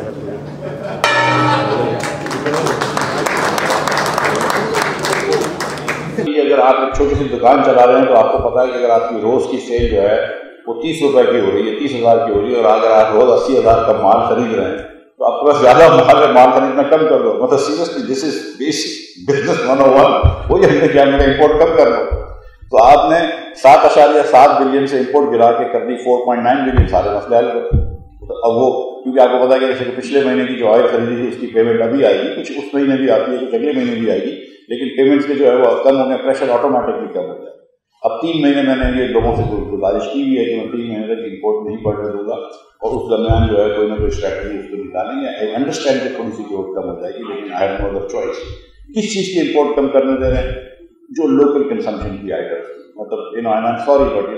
اگر آپ ایک چھوٹی سی دکان چلا رہے ہیں تو آپ کو پتا ہے کہ اگر آپ کی روز کی سیل جو ہے وہ 30 روپے کی ہو رہی ہے، 30,000 کی ہو رہی ہے، اور اگر آپ روز 80,000 کا مال خرید رہے ہیں تو آپ کے پاس زیادہ مال خریدنا کم کر دو. مطلب seriously this is basic business 101. وہی ہم نے کیا، میں نے امپورٹ کم کر دو. تو آپ نے 7.7 بلین سے امپورٹ گرا کے کر دی 4.9 بلین، سارے مسئلے حل کر. اب وہ کیونکہ آپ کو پتا ہے کہ جیسے پچھلے مہینے کی جو آئل خریدی تھی اس کی پیمنٹ ابھی آئے گی، کچھ اس مہینے بھی آتی ہے، کچھ اگلے مہینے بھی آئے گی، لیکن پیمنٹس کے جو ہے وہ کم ہو گئے، پریشر آٹومیٹکلی کم ہو گیا. اب 3 مہینے میں نے یہ لوگوں سے گزارش کی ہوئی ہے کہ میں 3 مہینے تک امپورٹ نہیں بڑھنے دوں گا، اور اس درمیان جو ہے کوئی نہ کوئی اسٹریٹجی اس کو نکالیں گے. آئی انڈرسٹینڈ کہ تھوڑی سی گروتھ کم ہو جائے گی، لیکن I have no other choice. کس چیز کی امپورٹ کم کرنے دے رہے ہیں؟ جو لوکل کنزمپشن کی آئٹم، مطلب I am sorry but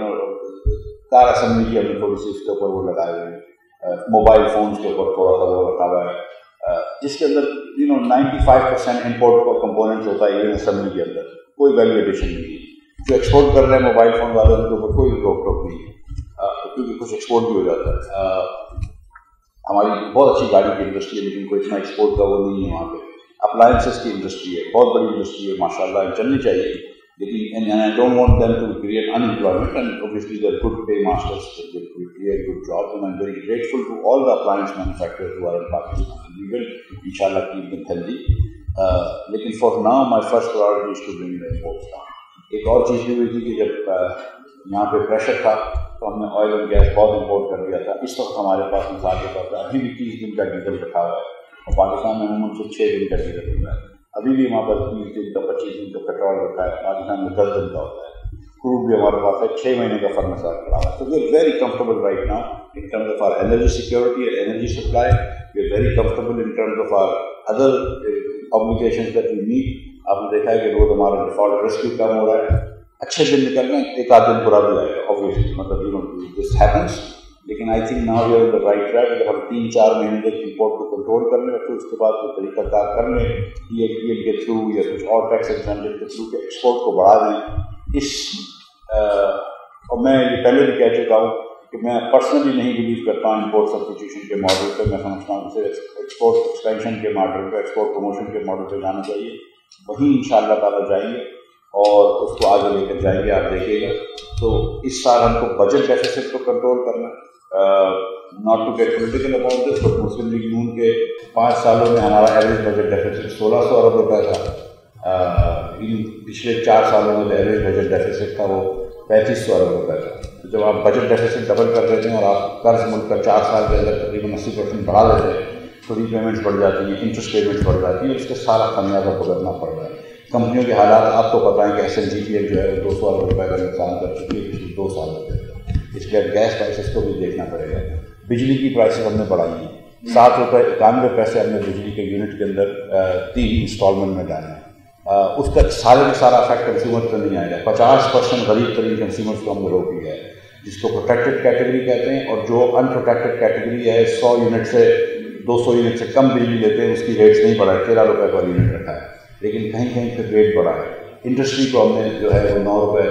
car assembly کی ہم نے تھوڑی سی اس کے اوپر وہ لگائے ہوئے ہیں، موبائل فونس کے اوپر تھوڑا سا وہ رکھا ہوا ہے، جس کے اندر 95% امپورٹ کا کمپوننٹ ہوتا ہے. ایون اسمبلی کے اندر کوئی ویلیو ایڈیشن نہیں ہے. جو ایکسپورٹ کر رہے ہیں موبائل فون والے ان کے اوپر کوئی روک ٹوک نہیں ہے، کیونکہ کچھ ایکسپورٹ بھی ہو جاتا ہے. ہماری بہت اچھی گاڑی کی انڈسٹری ہے، لیکن کوئی اتنا ایکسپورٹ کا وہ نہیں ہے. وہاں پہ اپلائنسز کی انڈسٹری ہے، بہت بڑی انڈسٹری ہے، ماشاء اللہ چلنی چاہیے. لیکن I don't want them to create unemployment, and obviously they're good paymasters, they create good jobs, and I'm very grateful to all the appliance manufacturers who are in Pakistan, and we will inshallah keep them healthy. Lekin for now my first priority is to bring the imports down. ایک اور چیز بھی ہوئی تھی کہ جب یہاں پہ پریشر تھا تو ہم نے آئل اینڈ گیس بہت امپورٹ کر دیا تھا. اس وقت ہمارے پاس مثال کے طور پر ابھی بھی 30 دن کا ڈیزل رکھا ہوا ہے، اور پاکستان میں عموماً صرف 6 دن کا ڈیزل ہوتا ہے. ابھی بھی ہمارے پاس 30 دن کا 25 دن کا پیٹرول رکھا ہے، پاکستان میں 10 دن کا ہوتا ہے. کروڈ بھی ہمارے پاس ہے، 6 مہینے کا فرنس پڑا ہوا ہے. تو we are very comfortable right now in terms of our energy security اور energy supply. We are very comfortable in terms of our other obligations that we meet. آپ نے دیکھا ہے کہ روز ہمارا ڈیفالٹ رسک بھی کم ہو رہا ہے. اچھے دن نکل رہے ہیں، ایک آدھ دن برا بھی آئے گا obviously، مطلب دس ہیپنس. لیکن I think now we are on the right track. اگر ہم 3-4 مہینے تک امپورٹ کو کنٹرول کر لیں، پھر اس کے بعد کوئی طریقہ کار کر لیں EATL کے تھرو یا کچھ اور ٹیکس ایگزامشن کے تھرو کہ ایکسپورٹ کو بڑھا دیں. اور میں یہ پہلے بھی کہہ چکا ہوں کہ میں پرسنلی نہیں بلیو کرتا ہوں امپورٹ سبسٹیوشن کے ماڈل پہ. میں سمجھتا ہوں کہ ایکسپورٹ ایکسپینشن کے ماڈل پہ، ایکسپورٹ پروموشن کے ماڈل پہ جانا چاہیے. وہیں انشاءاللہ تعالیٰ جائیں گے اور اس کو آگے لے کر جائیں گے. آپ دیکھیے گا تو اس سال ہم کو بجٹ ڈیفیسٹ کو کنٹرول کرنا، not to get political about this, but Muslim League Noon کے 5 سالوں میں ہمارا ایوریج بجٹ ڈیفیسٹ 1600 ارب روپے تھا. پچھلے 4 سالوں میں ایوریج بجٹ ڈیفیسٹ تھا وہ 3500 ارب روپے تھا. جب آپ بجٹ ڈیفیسٹ ڈبل کر دیتے ہیں اور آپ قرض ملک کا 4 سال کے اندر تقریباً 80% بڑھا دیتے ہیں تو ری پیمنٹس بڑھ جاتی ہیں، انٹرسٹ پیمنٹس بڑھ جاتی ہیں، اس کے سارا خمیازہ بھگتنا پڑ رہا ہے. کمپنیوں کے حالات آپ کو پتہ ہے کہ SNGPL جو ہے 200 ارب روپے کا نقصان کر چکی ہے پچھلے 2 سالوں کے اندر. اس کے بعد گیس پرائسز کو بھی دیکھنا پڑے گا. بجلی کی پرائسز ہم نے بڑھائی ہیں، 7.91 روپے ہم نے بجلی کے یونٹ کے اندر 3 انسٹالمنٹ میں ڈالے ہیں. اس کا سارے کا سارا افیکٹ کنزیومر پہ نہیں آئے گا. 50% غریب ترین کنزیومرس کو ہم نے روک لیا ہے، جس کو پروٹیکٹڈ کیٹیگری کہتے ہیں. اور جو ان پروٹیکٹڈ کیٹیگری ہے 100 یونٹ سے 200 یونٹ سے کم بجلی لیتے ہیں، اس کی ریٹس نہیں بڑھا ہے، 13 روپے پر یونٹ رکھا ہے. لیکن کہیں کہیں پہ ریٹ بڑھا ہے. انڈسٹری کو ہم نے جو ہے وہ 9 روپے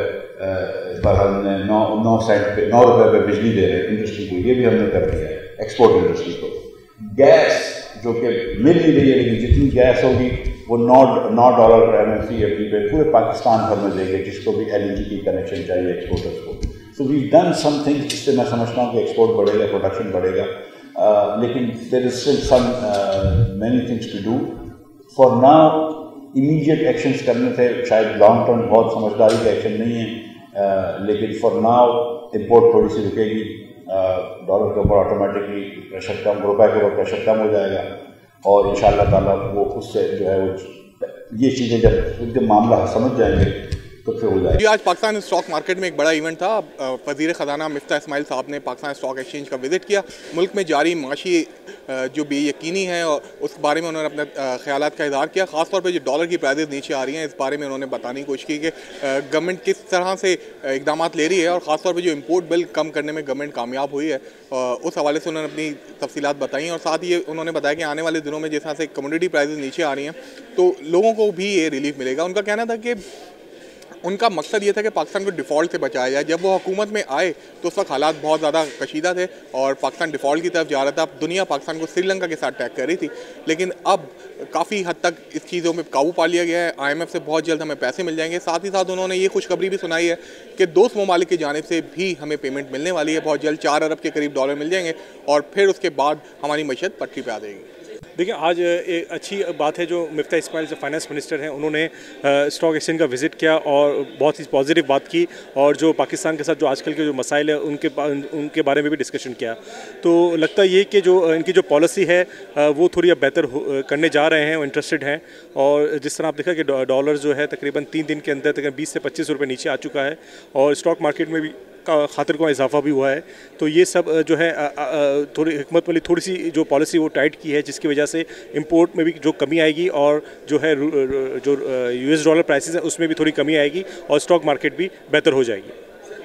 پر ہم نے 9 سینٹ پہ 9 روپے پہ بجلی دے رہے ہیں انڈسٹری کو. یہ بھی ہم نے کر دیا ہے ایکسپورٹ انڈسٹری کو. گیس جو کہ مل ہی رہی ہے، لیکن جتنی گیس ہوگی وہ $9 پر MMCFD پہ پورے پاکستان بھر میں دے گے، جس کو بھی LNG کی کنیکشن چاہیے ایکسپورٹرس کو. سو وی ڈن سم تھنگ جس سے میں سمجھتا ہوں کہ ایکسپورٹ بڑھے گا، پروڈکشن بڑھے گا. لیکن there is still some many things to do. For now immediate actions کرنے تھے، شاید لانگ ٹرم بہت سمجھداری کا ایکشن نہیں ہے، لیکن فار ناؤ امپورٹ تھوڑی سی رکے گی. ڈالر کے اوپر آٹومیٹکلی پریشر کم، روپے کے اوپر پریشر کم ہو جائے گا، اور انشاءاللہ تعالیٰ وہ اس سے جو ہے وہ یہ چیزیں جب معاملہ سمجھ جائیں گے تو پھر ہو جائے گا. آج پاکستان اسٹاک مارکیٹ میں ایک بڑا ایونٹ تھا. وزیر خزانہ مفتاح اسماعیل صاحب نے پاکستان اسٹاک ایکسچینج کا وزٹ کیا. ملک میں جاری معاشی جو بے یقینی ہے اور اس بارے میں انہوں نے اپنے خیالات کا اظہار کیا. خاص طور پہ جو ڈالر کی پرائزز نیچے آ رہی ہیں، اس بارے میں انہوں نے بتانے کی کوشش کی کہ گورنمنٹ کس طرح سے اقدامات لے رہی ہے، اور خاص طور پہ جو امپورٹ بل کم کرنے میں گورنمنٹ کامیاب ہوئی ہے. اس حوالے سے انہوں نے اپنی تفصیلات بتائیں، اور ساتھ یہ انہوں نے بتایا کہ آنے والے دنوں میں جس طرح سے کموڈٹی پرائزز نیچے آ رہی ہیں تو لوگوں کو بھی یہ ریلیف ملے گا. ان کا کہنا تھا کہ ان کا مقصد یہ تھا کہ پاکستان کو ڈیفالٹ سے بچایا جائے. جب وہ حکومت میں آئے تو اس وقت حالات بہت زیادہ کشیدہ تھے اور پاکستان ڈیفالٹ کی طرف جا رہا تھا. دنیا پاکستان کو سری لنکا کے ساتھ ٹیگ کر رہی تھی, لیکن اب کافی حد تک اس چیزوں میں قابو پا لیا گیا ہے. IMF سے بہت جلد ہمیں پیسے مل جائیں گے. ساتھ ہی ساتھ انہوں نے یہ خوشخبری بھی سنائی ہے کہ دوست ممالک کی جانب سے بھی ہمیں پیمنٹ ملنے والی ہے. بہت جلد 4 ارب کے قریب ڈالر مل جائیں گے اور پھر اس کے بعد ہماری معیشت پٹری پہ آ جائے گی. دیکھیں, آج ایک اچھی بات ہے جو مفتاح اسماعیل جو فائنانس منسٹر ہیں انہوں نے اسٹاک ایکسچینج کا وزٹ کیا اور بہت ہی پازیٹیو بات کی, اور جو پاکستان کے ساتھ جو آج کل کے جو مسائل ہیں ان کے بارے میں بھی ڈسکشن کیا. تو لگتا ہے یہ کہ جو ان کی جو پالیسی ہے وہ تھوڑی اب بہتر کرنے جا رہے ہیں, وہ انٹرسٹڈ ہیں. اور جس طرح آپ دیکھا کہ ڈالر جو ہے تقریباً 3 دن کے اندر تقریباً 20 سے 25 روپے نیچے آ چکا ہے, اور اسٹاک مارکیٹ میں بھی خاطر کو اضافہ بھی ہوا ہے. تو یہ سب جو ہے تھوڑی حکمت والی تھوڑی سی جو پالیسی وہ ٹائٹ کی ہے, جس کی وجہ سے امپورٹ میں بھی جو کمی آئے گی, اور جو ہے جو US ڈالر پرائسز ہیں اس میں بھی تھوڑی کمی آئے گی, اور اسٹاک مارکیٹ بھی بہتر ہو جائے گی.